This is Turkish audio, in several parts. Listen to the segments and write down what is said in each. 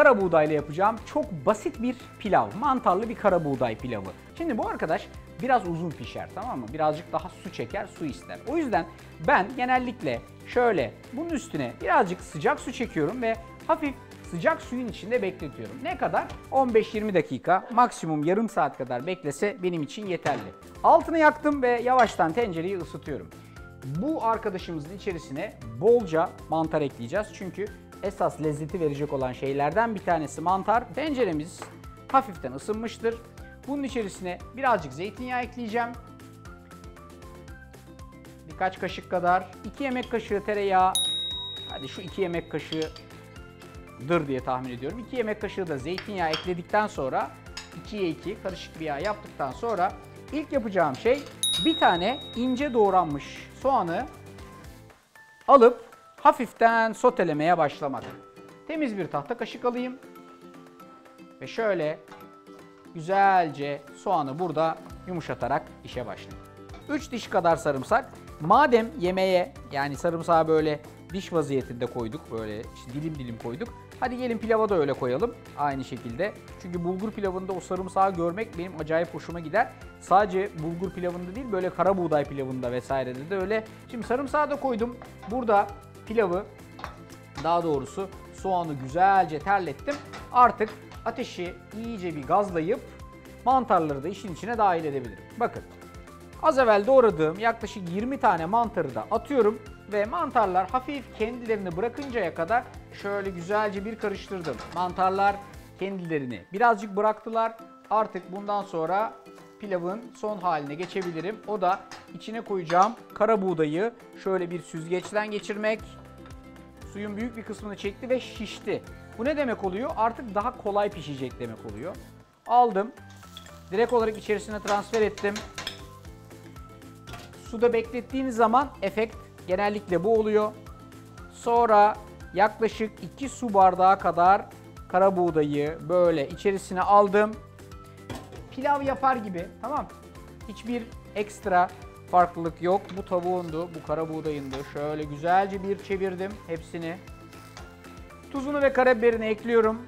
kara buğdayla yapacağım çok basit bir pilav. Mantarlı bir kara buğday pilavı. Şimdi bu arkadaş biraz uzun pişer, tamam mı? Birazcık daha su çeker, su ister. O yüzden ben genellikle şöyle bunun üstüne birazcık sıcak su çekiyorum ve hafif sıcak suyun içinde bekletiyorum. Ne kadar? 15-20 dakika, maksimum yarım saat kadar beklese benim için yeterli. Altını yaktım ve yavaştan tencereyi ısıtıyorum. Bu arkadaşımızın içerisine bolca mantar ekleyeceğiz. Çünkü esas lezzeti verecek olan şeylerden bir tanesi mantar. Tenceremiz hafiften ısınmıştır. Bunun içerisine birazcık zeytinyağı ekleyeceğim. Birkaç kaşık kadar. 2 yemek kaşığı tereyağı. Hadi şu 2 yemek kaşığıdır diye tahmin ediyorum. 2 yemek kaşığı da zeytinyağı ekledikten sonra 2'ye 2 karışık bir yağ yaptıktan sonra ilk yapacağım şey bir tane ince doğranmış soğanı alıp hafiften sotelemeye başlamak. Temiz bir tahta kaşık alayım ve şöyle güzelce soğanı burada yumuşatarak işe başlayayım. 3 diş kadar sarımsak. Madem yemeğe yani sarımsağı böyle diş vaziyetinde koyduk, böyle işte dilim dilim koyduk. Hadi gelin pilava da öyle koyalım aynı şekilde. Çünkü bulgur pilavında o sarımsağı görmek benim acayip hoşuma gider. Sadece bulgur pilavında değil, böyle kara buğday pilavında vesairede de öyle. Şimdi sarımsağı da koydum. Burada pilavı, daha doğrusu soğanı güzelce terlettim. Artık ateşi iyice bir gazlayıp mantarları da işin içine dahil edebilirim. Bakın, az evvel doğradığım yaklaşık 20 tane mantarı da atıyorum ve mantarlar hafif kendilerini bırakıncaya kadar şöyle güzelce bir karıştırdım. Mantarlar kendilerini birazcık bıraktılar. Artık bundan sonra pilavın son haline geçebilirim. O da içine koyacağım kara buğdayı şöyle bir süzgeçten geçirmek. Suyun büyük bir kısmını çekti ve şişti. Bu ne demek oluyor? Artık daha kolay pişecek demek oluyor. Aldım. Direkt olarak içerisine transfer ettim. Suda beklettiğiniz zaman efekt genellikle bu oluyor. Sonra yaklaşık 2 su bardağı kadar kara buğdayı böyle içerisine aldım. Pilav yapar gibi, tamam. Hiçbir ekstra farklılık yok. Bu tavuğundu, bu kara buğdayındı. Şöyle güzelce bir çevirdim hepsini. Tuzunu ve karabiberini ekliyorum.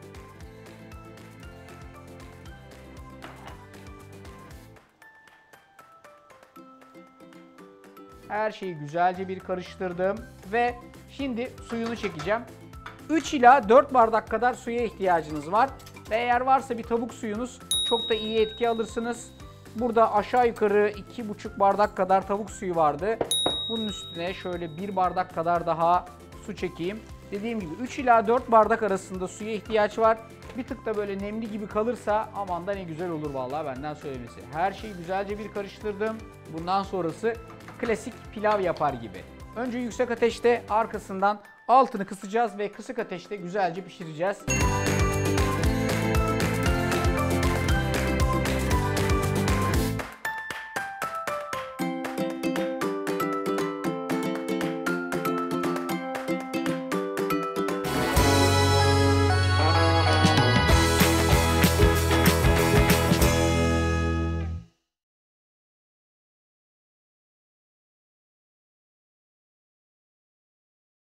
Her şeyi güzelce bir karıştırdım ve şimdi suyunu çekeceğim. 3 ila 4 bardak kadar suya ihtiyacınız var. Ve eğer varsa bir tavuk suyunuz çok da iyi etki alırsınız. Burada aşağı yukarı 2,5 bardak kadar tavuk suyu vardı. Bunun üstüne şöyle 1 bardak kadar daha su çekeyim. Dediğim gibi 3 ila 4 bardak arasında suya ihtiyaç var. Bir tık da böyle nemli gibi kalırsa aman da ne güzel olur vallahi, benden söylemesi. Her şeyi güzelce bir karıştırdım. Bundan sonrası klasik pilav yapar gibi. Önce yüksek ateşte, arkasından altını kısacağız ve kısık ateşte güzelce pişireceğiz.